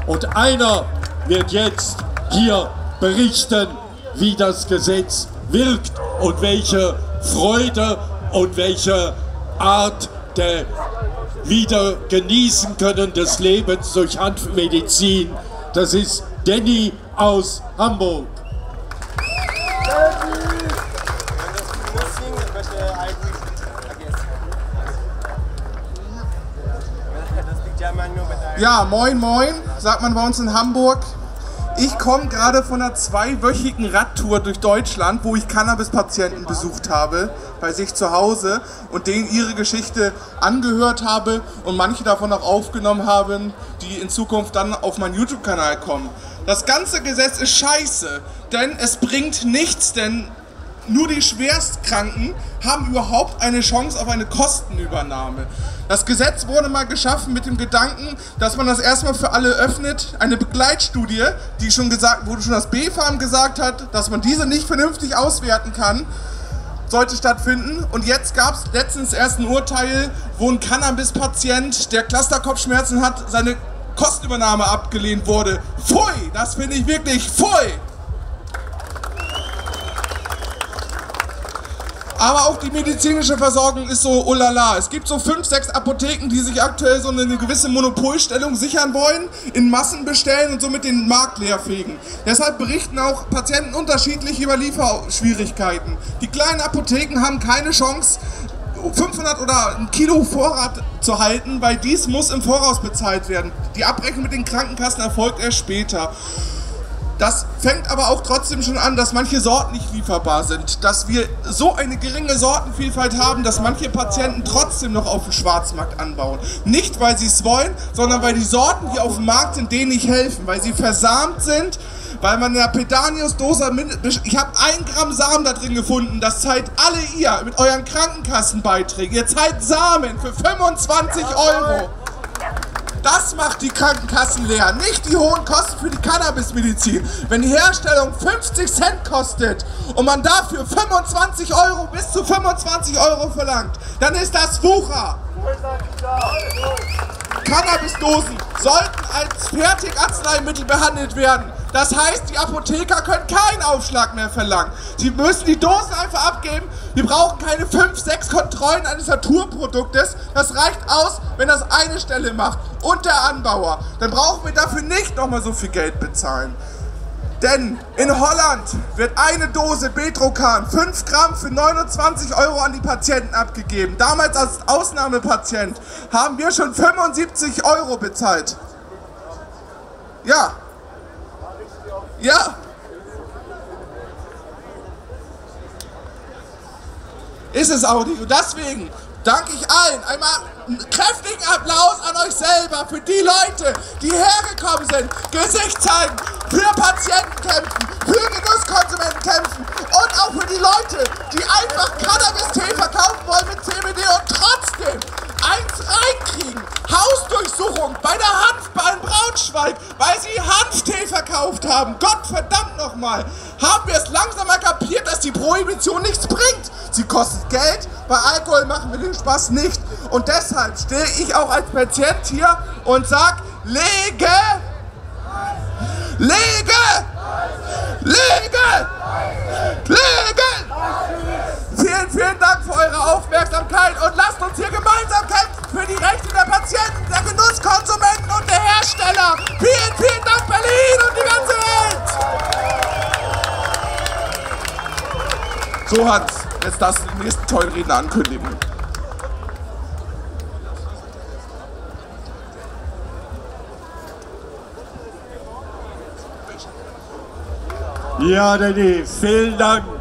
Und einer wird jetzt hier berichten, wie das Gesetz wirkt und welche Freude und welche Art der wieder genießen können des Lebens durch Hanfmedizin. Das ist Danny aus Hamburg. Ja, moin moin, sagt man bei uns in Hamburg. Ich komme gerade von einer 2-wöchigen Radtour durch Deutschland, wo ich Cannabis-Patienten besucht habe, bei sich zu Hause und denen ihre Geschichte angehört habe und manche davon auch aufgenommen haben, die in Zukunft dann auf meinen YouTube-Kanal kommen. Das ganze Gesetz ist scheiße, denn es bringt nichts, denn nur die Schwerstkranken haben überhaupt eine Chance auf eine Kostenübernahme. Das Gesetz wurde mal geschaffen mit dem Gedanken, dass man das erstmal für alle öffnet. Eine Begleitstudie, die schon gesagt, wo schon das BfArM gesagt hat, dass man diese nicht vernünftig auswerten kann, sollte stattfinden. Und jetzt gab es letztens erst ein Urteil, wo ein Cannabis-Patient, der Clusterkopfschmerzen hat, seine Kostenübernahme abgelehnt wurde. Pfui! Das finde ich wirklich pfui! Aber auch die medizinische Versorgung ist so oh la la. Es gibt so 5, 6 Apotheken, die sich aktuell so eine gewisse Monopolstellung sichern wollen, in Massen bestellen und somit den Markt leerfegen. Deshalb berichten auch Patienten unterschiedlich über Lieferschwierigkeiten. Die kleinen Apotheken haben keine Chance, 500 oder 1 Kilo Vorrat zu halten, weil dies muss im Voraus bezahlt werden. Die Abrechnung mit den Krankenkassen erfolgt erst später. Das fängt aber auch trotzdem schon an, dass manche Sorten nicht lieferbar sind. Dass wir so eine geringe Sortenvielfalt haben, dass manche Patienten trotzdem noch auf dem Schwarzmarkt anbauen. Nicht, weil sie es wollen, sondern weil die Sorten, die auf dem Markt sind, denen nicht helfen. Weil sie versamt sind, weil man in der Pedanius-Dose... Ich habe 1 Gramm Samen da drin gefunden. Das zahlt alle ihr mit euren Krankenkassenbeiträgen. Ihr zahlt Samen für 25 €. Das macht die Krankenkassen leer, nicht die hohen Kosten für die Cannabismedizin. Wenn die Herstellung 50 Cent kostet und man dafür 25 € bis zu 25 € verlangt, dann ist das Wucher. Cannabisdosen sollten als Fertigarzneimittel behandelt werden. Das heißt, die Apotheker können keinen Aufschlag mehr verlangen. Sie müssen die Dosen einfach abgeben. Wir brauchen keine 5, 6 Kontrollen eines Naturproduktes. Das reicht aus, wenn das eine Stelle macht und der Anbauer. Dann brauchen wir dafür nicht nochmal so viel Geld bezahlen. Denn in Holland wird eine Dose Bedrocan 5 Gramm für 29 € an die Patienten abgegeben. Damals als Ausnahmepatient haben wir schon 75 € bezahlt. Ja. Ja. Ist es auch nicht. Und deswegen danke ich allen. Einmal einen kräftigen Applaus an euch selber für die Leute, die hergekommen sind, Gesicht zeigen, für Patienten kämpfen, für Genusskonsumenten kämpfen und auch für die Leute, die einfach Cannabis-Tee verkaufen wollen mit CBD und trotzdem eins reinkriegen. Hausdurchsuchung bei der Hanfbahn Braunschweig, weil sie Hanftee verkauft haben. Gott verdammt nochmal. Haben wir es langsam mal kapiert, dass die Prohibition nichts bringt. Sie kostet Geld, bei Alkohol machen wir den Spaß nicht. Und deshalb stehe ich auch als Patient hier und sag, lege! Lege! Lege! Lege! Vielen, vielen Dank für eure Aufmerksamkeit und lasst uns hier gemeinsam kämpfen für die Rechte der Patienten, der Genusskonsumenten und der Hersteller. Vielen, vielen Dank Berlin und die ganze Welt! So Hans, jetzt darfst du den nächsten tollen Redner ankündigen. Ja, Danny, vielen Dank.